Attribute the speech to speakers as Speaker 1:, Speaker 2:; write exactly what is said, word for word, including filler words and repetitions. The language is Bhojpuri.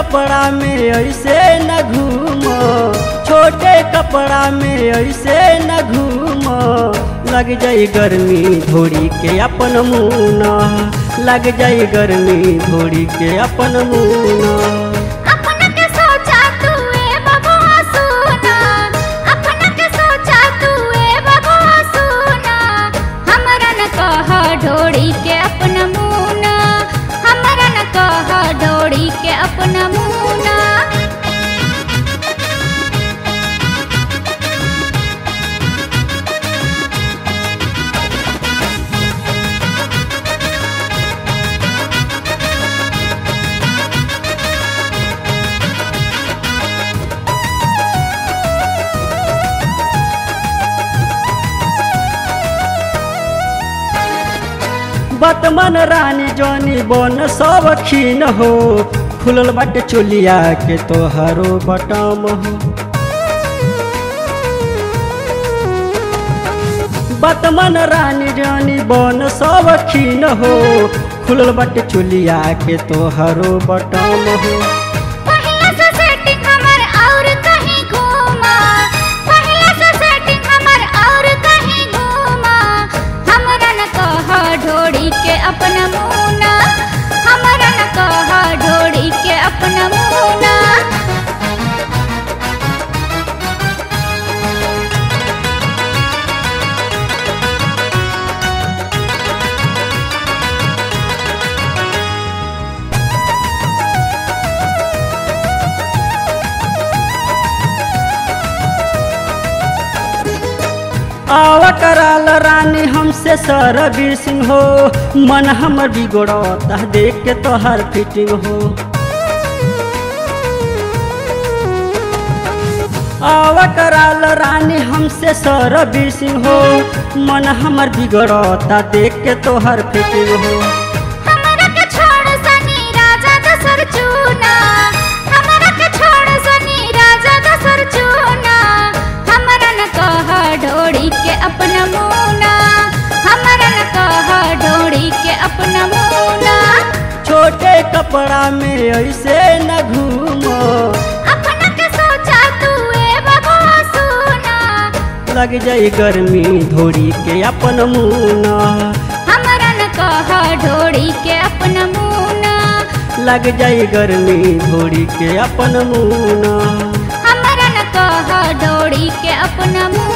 Speaker 1: कपड़ा में ऐसे न घूमो, छोटे कपड़ा में ऐसे न घूमो। लग जाई गर्मी धोड़ी के अपन मुना, लग जाई गर्मी धोड़ी के अपन मुना।
Speaker 2: अपना के सोचा तू ए बबुआ सुना, अपना के सोचा तू ए बबुआ सुना। हमरा न कह ढोड़ी के अपन मुना, हमरा न कह ढोड़ी के अपन मुना।
Speaker 1: बतमन रानी जानी बन सब खीन हो, खुलल बाटे चोलिया के तोहरो बटम हो। बतमन रानी जानी बन सब खीन हो, खुलल बाटे चोलिया के तोहरो बटम हो।
Speaker 2: पहिला से सेटिंग हमर और कहीं घूमा, पहिला से सेटिंग हमर और कहीं घूमा। हमरा न कह ढोड़ी के अपन मुना, हमरा न कह ढोड़ी के अपन मुना।
Speaker 1: आवा कराल रानी हमसे सर्विसिंग हो, मन हमर बिगड़ता देख के तोहर फिटिंग हो। आवा कराल रानी हमसे सर्विसिंग हो, मन हमर बिगड़ता देख के तोहर फिटिंग हो।
Speaker 2: हमरा के छोड़ सनी राजा दसर चूना, हमरा के छोड़ सनी राजा दसर चूना। हमरा न कह ढोड़ी के अपन मुना, हमरा न कह ढोड़ी के अपन मुना।
Speaker 1: छोटे कपड़ा में ऐसे न घूमो,
Speaker 2: अपना के सोचा तू ए बबुआ सुना।
Speaker 1: लग जाई गर्मी धोड़ी के अपन मुना,
Speaker 2: हमरा न कह ढोड़ी के अपन मुना।
Speaker 1: लग जाई गर्मी धोड़ी के अपन मुना।
Speaker 2: हमरा न कह ढोड़ी के अपन मुना।